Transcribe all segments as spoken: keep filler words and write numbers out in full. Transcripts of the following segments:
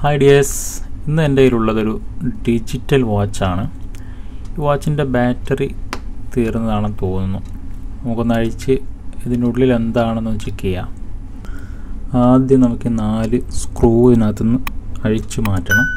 Hi dears, ഇന്ന് എൻ്റെ കയ്യിലുള്ളതൊരു digital വാച്ചാണ്. ഈ വാച്ചിൻ്റെ ബാറ്ററി തീർന്നതാണെന്ന് തോന്നുന്നു. നമുക്കൊന്ന് അഴിച്ച് ഇതിനുള്ളിൽ എന്താണെന്ന് ചെക്ക് ചെയ്യാം. ആദ്യം നമുക്ക് നാല് സ്ക്രൂ ഇതിനകത്തുനിന്ന് അഴിച്ചു മാറ്റണം.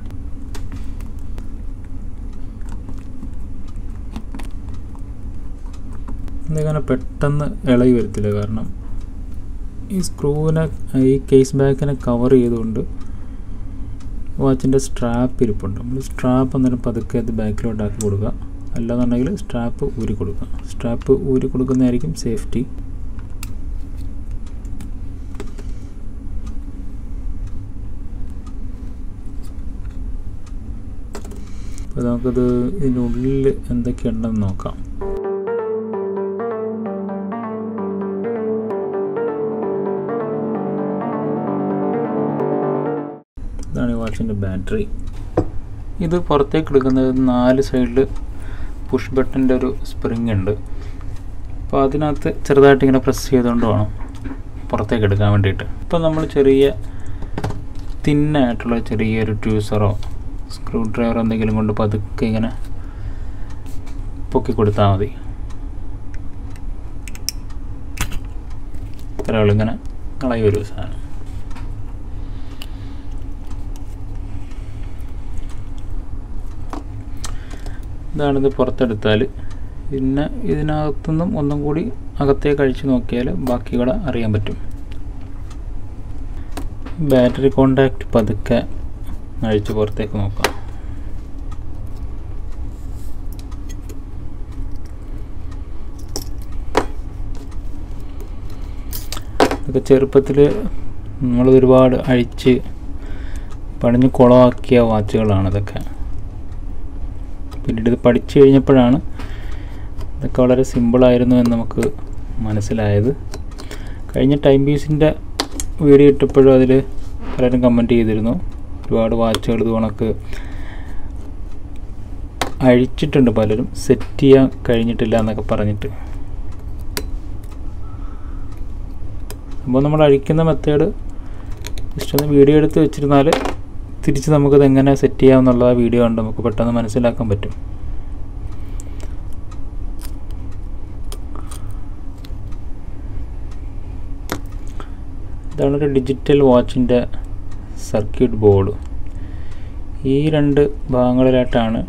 ഇതങ്ങനെ പെട്ടെന്ന് ഇളകി വരത്തില്ല, കാരണം ഈ സ്ക്രൂവിനെ ഈ കേസ് ബാക്കിനെ കവർ ചെയ്തുകൊണ്ട് വാച്ചിൻ്റെ സ്ട്രാപ്പ് ഇരിപ്പുണ്ട്. നമ്മൾ സ്ട്രാപ്പ് അന്നേരം പതുക്കെ അത് ബാക്കിലോട്ടാക്കി കൊടുക്കുക, അല്ലാന്നുണ്ടെങ്കിൽ സ്ട്രാപ്പ് ഊരി കൊടുക്കുക. സ്ട്രാപ്പ് ഊരി കൊടുക്കുന്നതായിരിക്കും സേഫ്റ്റി. അപ്പോൾ നമുക്കത് ഇതിനുള്ളിൽ എന്തൊക്കെയുണ്ടെന്ന് നോക്കാം. ഇതാണ് ഈ വാച്ചിൻ്റെ ബാറ്ററി. ഇത് പുറത്തേക്ക് എടുക്കുന്നത് നാല് സൈഡിൽ പുഷ് ബട്ടൻ്റെ ഒരു സ്പ്രിങ് ഉണ്ട്. അപ്പോൾ അതിനകത്ത് ചെറുതായിട്ട് ഇങ്ങനെ പ്രസ് ചെയ്തുകൊണ്ട് വേണം പുറത്തേക്ക് എടുക്കാൻ വേണ്ടിയിട്ട്. ഇപ്പോൾ നമ്മൾ ചെറിയ തിന്നായിട്ടുള്ള ചെറിയൊരു ട്യൂസറോ സ്ക്രൂ ഡ്രൈവറോ എന്തെങ്കിലും കൊണ്ട് പതുക്കെ ഇങ്ങനെ പൊക്കി കൊടുത്താൽ മതി. ഇത്രയുള്ളിങ്ങനെ കളയി ഒരു സാധനം. ഇതാണിത്. പുറത്തെടുത്താൽ പിന്നെ ഇതിനകത്തുനിന്നും ഒന്നും കൂടി അകത്തേക്ക് അഴിച്ച് നോക്കിയാൽ ബാക്കി കൂടെ അറിയാൻ പറ്റും. ബാറ്ററി കോണ്ടാക്റ്റ് പതുക്കെ അഴിച്ച് പുറത്തേക്ക് നോക്കാം. ഇതൊക്കെ ചെറുപ്പത്തിൽ നമ്മൾ ഒരുപാട് അഴിച്ച് പണിഞ്ഞ് കുളമാക്കിയ വാച്ചുകളാണ് ഇതൊക്കെ. പിന്നീട് ഇത് പഠിച്ചു കഴിഞ്ഞപ്പോഴാണ് ഇതൊക്കെ വളരെ സിമ്പിളായിരുന്നു എന്ന് നമുക്ക് മനസ്സിലായത്. കഴിഞ്ഞ ടൈം പീസിൻ്റെ വീഡിയോ ഇട്ടപ്പോഴും അതിൽ പലരും കമൻറ്റ് ചെയ്തിരുന്നു, ഒരുപാട് വാച്ചുകൾ ഇത് കണക്ക് അഴിച്ചിട്ടുണ്ട് പലരും, സെറ്റ് ചെയ്യാൻ കഴിഞ്ഞിട്ടില്ല എന്നൊക്കെ പറഞ്ഞിട്ട്. അപ്പോൾ നമ്മൾ അഴിക്കുന്ന മെത്തേഡ് ജസ്റ്റ് ഒന്ന് വീഡിയോ എടുത്ത് വെച്ചിരുന്നാൽ തിരിച്ച് നമുക്കത് എങ്ങനെ സെറ്റ് ചെയ്യാമെന്നുള്ള ആ വീഡിയോ കണ്ട് നമുക്ക് പെട്ടെന്ന് മനസ്സിലാക്കാൻ പറ്റും. ഇതാണൊരു ഡിജിറ്റൽ വാച്ചിൻ്റെ സർക്യൂട്ട് ബോർഡ്. ഈ രണ്ട് ഭാഗങ്ങളിലായിട്ടാണ്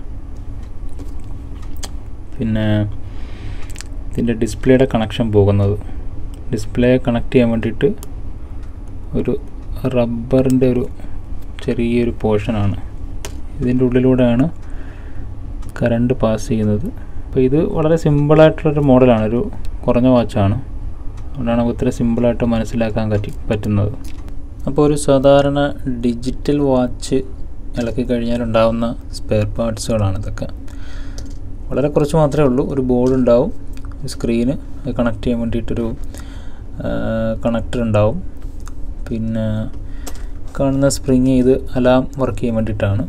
പിന്നെ ഇതിൻ്റെ ഡിസ്പ്ലേയുടെ കണക്ഷൻ പോകുന്നത്. ഡിസ്പ്ലേ കണക്ട് ചെയ്യാൻ വേണ്ടിയിട്ട് ഒരു റബ്ബറിൻ്റെ ഒരു ചെറിയൊരു പോർഷനാണ്. ഇതിൻ്റെ ഉള്ളിലൂടെയാണ് കറണ്ട് പാസ് ചെയ്യുന്നത്. അപ്പോൾ ഇത് വളരെ സിമ്പിളായിട്ടുള്ളൊരു മോഡലാണ്, ഒരു കുറഞ്ഞ വാച്ചാണ്. അതുകൊണ്ടാണ് നമുക്ക് ഇത്ര സിമ്പിളായിട്ട് മനസ്സിലാക്കാൻ പറ്റി പറ്റുന്നത്. അപ്പോൾ ഒരു സാധാരണ ഡിജിറ്റൽ വാച്ച് ഇളക്കി കഴിഞ്ഞാൽ ഉണ്ടാകുന്ന സ്പെയർ പാർട്സുകളാണ് ഇതൊക്കെ. വളരെ കുറച്ച് മാത്രമേ ഉള്ളൂ. ഒരു ബോർഡ് ഉണ്ടാവും, സ്ക്രീന് കണക്ട് ചെയ്യാൻ വേണ്ടിയിട്ടൊരു കണക്ടർ ഉണ്ടാവും, പിന്നെ കാണുന്ന സ്പ്രിങ് ഇത് അലാം വർക്ക് ചെയ്യാൻ വേണ്ടിയിട്ടാണ്.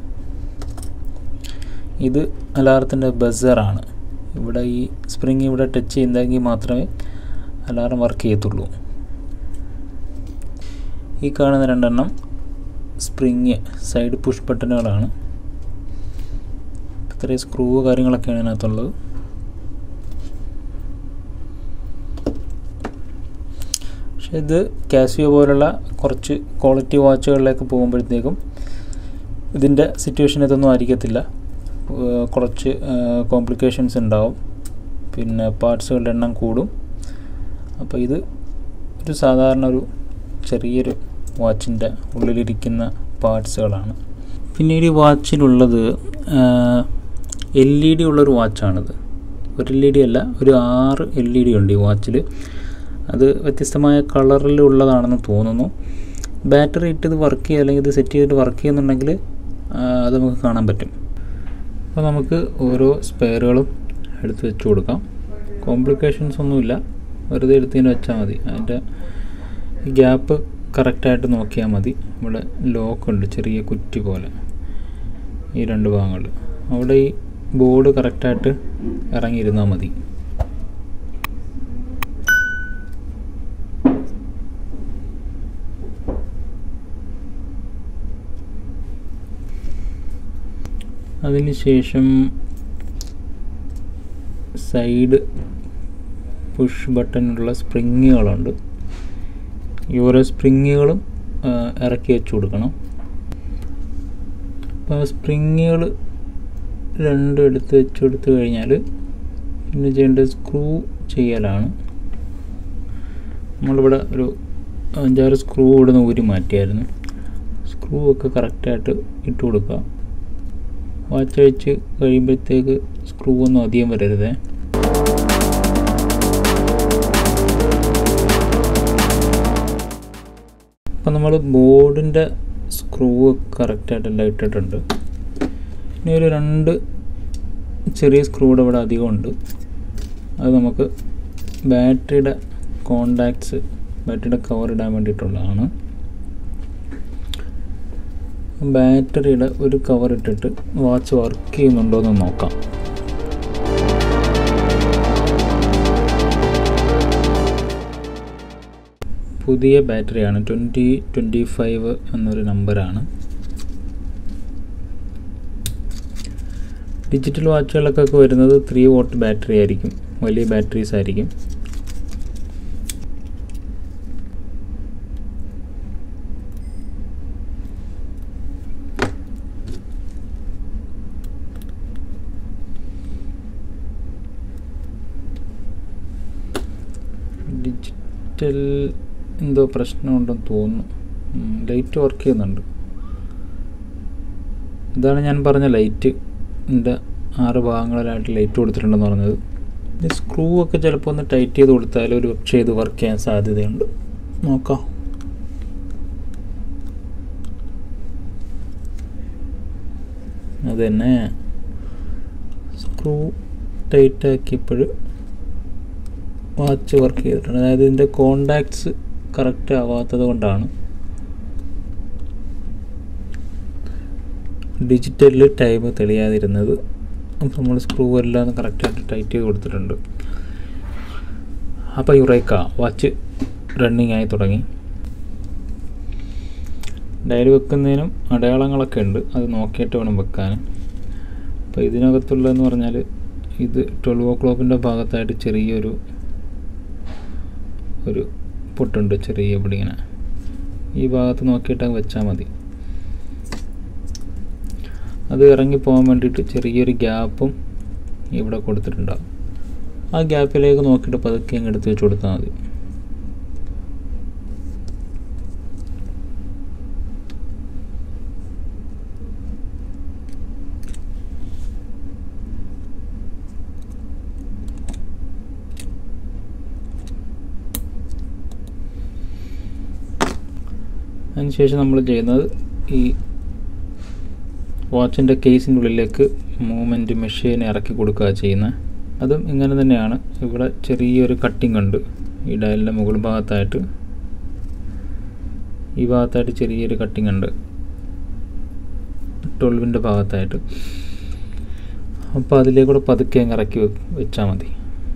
ഇത് അലാറത്തിൻ്റെ ബസറാണ്. ഇവിടെ ഈ സ്പ്രിങ് ഇവിടെ ടച്ച് ചെയ്യുന്നതെങ്കിൽ മാത്രമേ അലാറം വർക്ക് ചെയ്യത്തുള്ളൂ. ഈ കാണുന്ന രണ്ടെണ്ണം സ്പ്രിങ് സൈഡ് പുഷ് ബട്ടണുകളാണ്. ഇത്രയും സ്ക്രൂ കാര്യങ്ങളൊക്കെയാണ് ഇതിനകത്തുള്ളത്. പക്ഷേ ഇത് കാസിയോ പോലുള്ള കുറച്ച് ക്വാളിറ്റി വാച്ചുകളിലേക്ക് പോകുമ്പോഴത്തേക്കും ഇതിൻ്റെ സിറ്റുവേഷൻ ഇതൊന്നും ആയിരിക്കത്തില്ല. കുറച്ച് കോംപ്ലിക്കേഷൻസ് ഉണ്ടാവും, പിന്നെ പാർട്സുകളുടെ എണ്ണം കൂടും. അപ്പോൾ ഇത് ഒരു സാധാരണ ഒരു ചെറിയൊരു വാച്ചിൻ്റെ ഉള്ളിലിരിക്കുന്ന പാർട്സുകളാണ്. പിന്നീട് ഈ വാച്ചിലുള്ളത് എൽ ഇ ഡി ഉള്ളൊരു വാച്ചാണിത്. ഒരു എൽ ഇ ഡി അല്ല, ഒരു ആറ് എൽ ഇ ഡി ഉണ്ട് ഈ വാച്ചിൽ. അത് വ്യത്യസ്തമായ കളറിലുള്ളതാണെന്ന് തോന്നുന്നു. ബാറ്ററി ഇട്ട് ഇത് വർക്ക് ചെയ്യുക അല്ലെങ്കിൽ ഇത് സെറ്റ് ചെയ്തിട്ട് വർക്ക് ചെയ്യുന്നുണ്ടെങ്കിൽ അത് നമുക്ക് കാണാൻ പറ്റും. അപ്പോൾ നമുക്ക് ഓരോ സ്പെയറുകളും എടുത്ത് വെച്ച് കൊടുക്കാം. കോംപ്ലിക്കേഷൻസ് ഒന്നുമില്ല, വെറുതെ എടുത്തതിന് വെച്ചാൽ മതി. അതിൻ്റെ ഗ്യാപ്പ് കറക്റ്റായിട്ട് നോക്കിയാൽ മതി. ഇവിടെ ലോക്കുണ്ട്, ചെറിയ കുറ്റി പോലെ ഈ രണ്ട് ഭാഗങ്ങളിൽ. അവിടെ ഈ ബോർഡ് കറക്റ്റായിട്ട് ഇറങ്ങിയിരുന്നാൽ മതി. അതിനുശേഷം സൈഡ് പുഷ് ബട്ടണിലുള്ള സ്പ്രിങ്ങുകളുണ്ട്. ഈ ഓരോ സ്പ്രിങ്ങുകളും ഇറക്കി വെച്ച് കൊടുക്കണം. അപ്പോൾ ആ സ്പ്രിങ്ങുകൾ രണ്ടും എടുത്ത് വെച്ച് കൊടുത്തു കഴിഞ്ഞാൽ പിന്നെ ചെയ്യേണ്ടത് സ്ക്രൂ ചെയ്യലാണ്. നമ്മളിവിടെ ഒരു അഞ്ചാറ് സ്ക്രൂ ഇവിടെ നിന്ന് ഊരി മാറ്റിയായിരുന്നു. സ്ക്രൂ ഒക്കെ കറക്റ്റായിട്ട് ഇട്ട് കൊടുക്കുക. വാച്ച് വെച്ച് കഴിയുമ്പോഴത്തേക്ക് സ്ക്രൂ ഒന്നും അധികം വരരുതേ. അപ്പം നമ്മൾ ബോർഡിൻ്റെ സ്ക്രൂ കറക്റ്റായിട്ടെല്ലാം ഇട്ടിട്ടുണ്ട്. ഇനി ഒരു രണ്ട് ചെറിയ സ്ക്രൂയുടെ ഇവിടെ അധികമുണ്ട്. അത് നമുക്ക് ബാറ്ററിയുടെ കോണ്ടാക്ട്സ് ബാറ്ററിയുടെ കവർ ഇടാൻ വേണ്ടിയിട്ടുള്ളതാണ്. ബാറ്ററിയുടെ ഒരു കവർ ഇട്ടിട്ട് വാച്ച് വർക്ക് ചെയ്യുന്നുണ്ടോ എന്ന് നോക്കാം. പുതിയ ബാറ്ററിയാണ്, ട്വൻറ്റി ട്വൻറ്റി ഫൈവ് എന്നൊരു നമ്പറാണ്. ഡിജിറ്റൽ വാച്ചുകളൊക്കെ വരുന്നത് ത്രീ വോട്ട് ബാറ്ററി ആയിരിക്കും, വലിയ ബാറ്ററീസ് ആയിരിക്കും. ഡിജിറ്റൽ എന്തോ പ്രശ്നമുണ്ടെന്ന് തോന്നുന്നു. ലൈറ്റ് വർക്ക് ചെയ്യുന്നുണ്ട്. ഇതാണ് ഞാൻ പറഞ്ഞ ലൈറ്റ്. ഇതിൻ്റെ ആറ് ഭാഗങ്ങളിലായിട്ട് ലൈറ്റ് കൊടുത്തിട്ടുണ്ടെന്ന് പറഞ്ഞത്. ഈ സ്ക്രൂ ഒക്കെ ചിലപ്പോൾ ഒന്ന് ടൈറ്റ് ചെയ്ത് കൊടുത്താൽ ഒരു പക്ഷേ ഇത് വർക്ക് ചെയ്യാൻ സാധ്യതയുണ്ട്. നോക്കാം. അതുതന്നെ സ്ക്രൂ ടൈറ്റ് ആക്കിയപ്പോൾ വാച്ച് വർക്ക് ചെയ്തിട്ടുണ്ട്. അതായത് ഇതിൻ്റെ കോണ്ടാക്ട്സ് കറക്റ്റ് ആവാത്തത് കൊണ്ടാണ്. ഡിജിറ്റലിൽ ടൈം തെളിയാതിരുന്നത്. അപ്പം നമ്മൾ സ്ക്രൂ എല്ലാം കറക്റ്റായിട്ട് ടൈറ്റ് ചെയ്ത് കൊടുത്തിട്ടുണ്ട്. അപ്പോൾ യുറേക്ക വാച്ച് റണ്ണിങ് ആയി തുടങ്ങി. ഡയൽ വെക്കുന്നതിനും അടയാളങ്ങളൊക്കെ ഉണ്ട്, അത് നോക്കിയിട്ട് വേണം വെക്കാൻ. അപ്പോൾ ഇതിനകത്തുള്ളതെന്ന് പറഞ്ഞാൽ ഇത് ട്വൽവ് ഓ ക്ലോക്കിൻ്റെ ഭാഗത്തായിട്ട് ചെറിയൊരു ഒരു പൊട്ടുണ്ട്, ചെറിയ ഇവിടെ ഇങ്ങനെ. ഈ ഭാഗത്ത് നോക്കിയിട്ട് വെച്ചാൽ മതി. അത് ഇറങ്ങി പോകാൻ വേണ്ടിയിട്ട് ചെറിയൊരു ഗ്യാപ്പും ഇവിടെ കൊടുത്തിട്ടുണ്ടാകും. ആ ഗ്യാപ്പിലേക്ക് നോക്കിയിട്ട് പതുക്കെ അങ്ങ് എടുത്ത് വെച്ച് കൊടുത്താൽ മതി. അതിനുശേഷം നമ്മൾ ചെയ്യുന്നത് ഈ വാച്ചിൻ്റെ കേസിൻ്റെ ഉള്ളിലേക്ക് മൂവ്മെൻറ്റ് മെഷീൻ ഇറക്കി കൊടുക്കുക ചെയ്യുന്നത്. അതും ഇങ്ങനെ തന്നെയാണ്. ഇവിടെ ചെറിയൊരു കട്ടിങ് ഉണ്ട് ഈ ഡയലിൻ്റെ മുകൾ ഭാഗത്തായിട്ട്. ഈ ഭാഗത്തായിട്ട് ചെറിയൊരു കട്ടിങ് ഉണ്ട് ട്വൽവിൻ്റെ ഭാഗത്തായിട്ട്. അപ്പോൾ അതിലേക്കൂടെ പതുക്കെ അങ്ങ് ഇറക്കി വെച്ചാൽ മതി.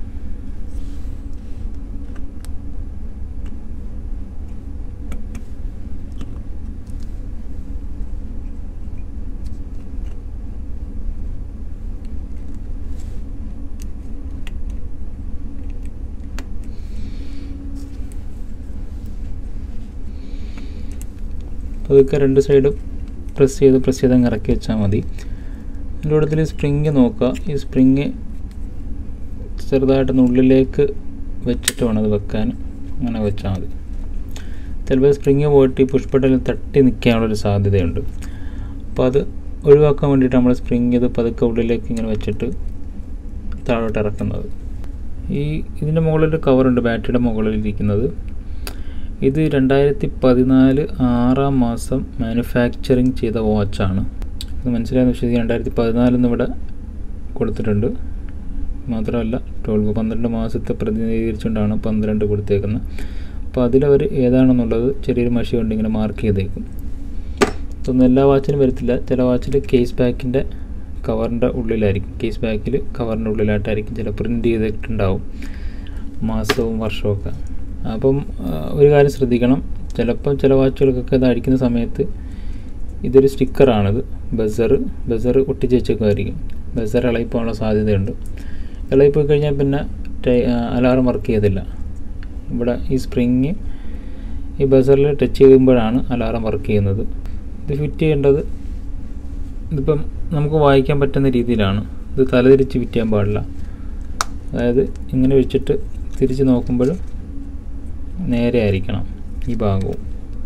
പതുക്കെ രണ്ട് സൈഡും പ്രസ് ചെയ്ത് പ്രസ് ചെയ്ത് അങ്ങ് ഇറക്കി വെച്ചാൽ മതി. അതിൻ്റെ കൂട്ടത്തിൽ സ്പ്രിങ് നോക്കുക. ഈ സ്പ്രിങ് ചെറുതായിട്ടൊന്ന് ഉള്ളിലേക്ക് വെച്ചിട്ട് വേണം അത് വെക്കാൻ. അങ്ങനെ വെച്ചാൽ മതി. ചിലപ്പോൾ സ്പ്രിങ് പോയിട്ട് ഈ പുഷ് ബട്ടണിൽ തട്ടി നിൽക്കാനുള്ളൊരു സാധ്യതയുണ്ട്. അപ്പോൾ അത് ഒഴിവാക്കാൻ വേണ്ടിയിട്ട് നമ്മൾ സ്പ്രിങ് ഇത് പതുക്കെ ഉള്ളിലേക്ക് ഇങ്ങനെ വെച്ചിട്ട് താഴോട്ട് ഇറക്കുന്നത്. ഈ ഇതിൻ്റെ മുകളിൽ കവറുണ്ട്, ബാറ്ററിയുടെ മുകളിലിരിക്കുന്നത്. ഇത് രണ്ടായിരത്തി പതിനാല് ആറാം മാസം മാനുഫാക്ചറിങ് ചെയ്ത വാച്ചാണ്. ഇത് മനസ്സിലായെന്ന് വിശ്വസിക്കുക. രണ്ടായിരത്തി പതിനാലെന്ന് ഇവിടെ കൊടുത്തിട്ടുണ്ട്. മാത്രമല്ല ട്വൽവ് പന്ത്രണ്ട് മാസത്തെ പ്രതിനിധീകരിച്ചുകൊണ്ടാണ് പന്ത്രണ്ട് കൊടുത്തേക്കുന്നത്. അപ്പോൾ അതിലവർ ഏതാണെന്നുള്ളത് ചെറിയൊരു മഷി കൊണ്ട് ഇങ്ങനെ മാർക്ക് ചെയ്തേക്കും. ഇതൊന്നും എല്ലാ വാച്ചിനും വരത്തില്ല. ചില വാച്ചിൽ കേസ് ബാക്കിൻ്റെ കവറിൻ്റെ ഉള്ളിലായിരിക്കും, കേസ് ബാക്കിൽ കവറിൻ്റെ ഉള്ളിലായിട്ടായിരിക്കും ചില പ്രിൻ്റ് ചെയ്തിട്ടുണ്ടാവും മാസവും വർഷമൊക്കെ. അപ്പം ഒരു കാര്യം ശ്രദ്ധിക്കണം, ചിലപ്പോൾ ചില വാച്ചുകൾക്കൊക്കെ ഇത് അടിക്കുന്ന സമയത്ത് ഇതൊരു സ്റ്റിക്കറാണിത്. ബസർ ബസർ ഒട്ടിച്ച് വെച്ചേക്കുമായിരിക്കും. ബസർ ഇളകിപ്പോകാനുള്ള സാധ്യതയുണ്ട്. ഇളകിപ്പോയി കഴിഞ്ഞാൽ പിന്നെ അലാറം വർക്ക് ചെയ്തില്ല. ഇവിടെ ഈ സ്പ്രിങ് ഈ ബസറിൽ ടച്ച് ചെയ്യുമ്പോഴാണ് അലാറം വർക്ക് ചെയ്യുന്നത്. ഇത് ഫിറ്റ് ചെയ്യേണ്ടത് ഇതിപ്പം നമുക്ക് വായിക്കാൻ പറ്റുന്ന രീതിയിലാണ്. ഇത് തലതിരിച്ച് ഫിറ്റ് ചെയ്യാൻ പാടില്ല. അതായത് ഇങ്ങനെ വെച്ചിട്ട് തിരിച്ച് നോക്കുമ്പോഴും നേരെ ആയിരിക്കണം ഈ ഭാഗവും.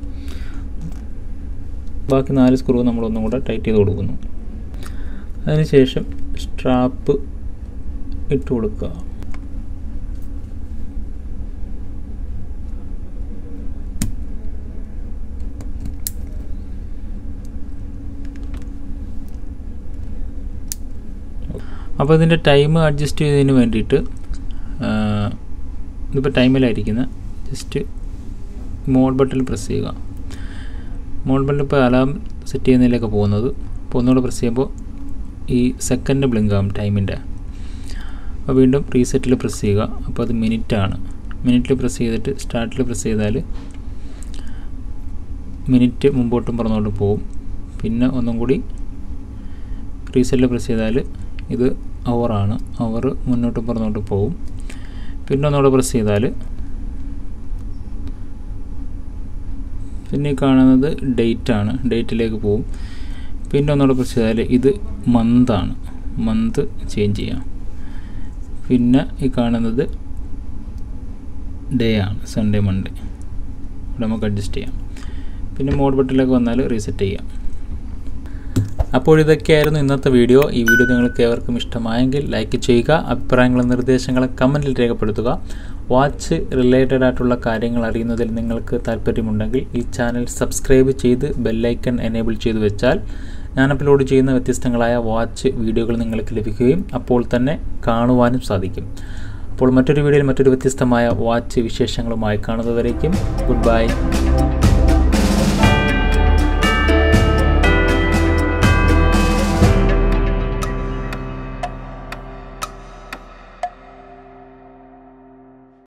ബാക്കി നാല് സ്ക്രൂ നമ്മളൊന്നും കൂടെ ടൈറ്റ് ചെയ്ത് കൊടുക്കുന്നു. അതിനുശേഷം സ്ട്രാപ്പ് ഇട്ട് കൊടുക്കുക. അപ്പോൾ ഇതിൻ്റെ ടൈം അഡ്ജസ്റ്റ് ചെയ്തതിന് വേണ്ടിയിട്ട് ഇതിപ്പോൾ ടൈമിലായിരിക്കുന്ന ജസ്റ്റ് മോഡ് ബട്ടൺ പ്രസ് ചെയ്യുക. മോഡ് ബട്ടൺ ഇപ്പോൾ അലാം സെറ്റ് ചെയ്യുന്നതിലേക്ക് പോകുന്നത്. അപ്പോൾ ഒന്നുകൂടെ പ്രസ് ചെയ്യുമ്പോൾ ഈ സെക്കൻഡ് ബ്ലിങ്ക് ആകും ടൈമിൻ്റെ. അപ്പോൾ വീണ്ടും റീസെറ്റിൽ പ്രസ് ചെയ്യുക. അപ്പോൾ അത് മിനിറ്റാണ്. മിനിറ്റിൽ പ്രസ് ചെയ്തിട്ട് സ്റ്റാർട്ടിൽ പ്രസ് ചെയ്താൽ മിനിറ്റ് മുമ്പോട്ടും പറഞ്ഞുകൊണ്ട് പോകും. പിന്നെ ഒന്നും കൂടി റീസെറ്റിൽ പ്രസ് ചെയ്താൽ ഇത് അവറാണ്. അവർ മുന്നോട്ടും പറഞ്ഞുകൊണ്ട് പോകും. പിന്നെ ഒന്നുകൂടെ പ്രസ് ചെയ്താൽ പിന്നെ ഈ കാണുന്നത് ഡേറ്റാണ്. ഡേറ്റിലേക്ക് പോകും. പിന്നെ ഒന്നുകൂടെ പ്രസ് ചെയ്താൽ ഇത് മന്താണ്. മന്ത് ചേഞ്ച് ചെയ്യാം. പിന്നെ ഈ കാണുന്നത് ഡേ ആണ്. സൺഡേ മൺഡേ ഇവിടെ നമുക്ക് അഡ്ജസ്റ്റ് ചെയ്യാം. പിന്നെ മോഡ് ബട്ടണിലേക്ക് വന്നാൽ റീസെറ്റ് ചെയ്യാം. അപ്പോൾ ഇതൊക്കെയായിരുന്നു ഇന്നത്തെ വീഡിയോ. ഈ വീഡിയോ നിങ്ങൾക്ക് ഏവർക്കും ഇഷ്ടമായെങ്കിൽ ലൈക്ക് ചെയ്യുക. അഭിപ്രായങ്ങളും നിർദ്ദേശങ്ങളും കമൻറ്റിൽ രേഖപ്പെടുത്തുക. വാച്ച് റിലേറ്റഡ് ആയിട്ടുള്ള കാര്യങ്ങൾ അറിയുന്നതിൽ നിങ്ങൾക്ക് താല്പര്യമുണ്ടെങ്കിൽ ഈ ചാനൽ സബ്സ്ക്രൈബ് ചെയ്ത് ബെല്ലൈക്കൺ എനേബിൾ ചെയ്ത് വെച്ചാൽ ഞാൻ അപ്ലോഡ് ചെയ്യുന്ന വ്യത്യസ്തങ്ങളായ വാച്ച് വീഡിയോകൾ നിങ്ങൾക്ക് ലഭിക്കുകയും അപ്പോൾ തന്നെ കാണുവാനും സാധിക്കും. അപ്പോൾ മറ്റൊരു വീഡിയോയിൽ മറ്റൊരു വ്യത്യസ്തമായ വാച്ച് വിശേഷങ്ങളുമായി കാണുന്നതുവരേക്കും ഗുഡ് ബൈ.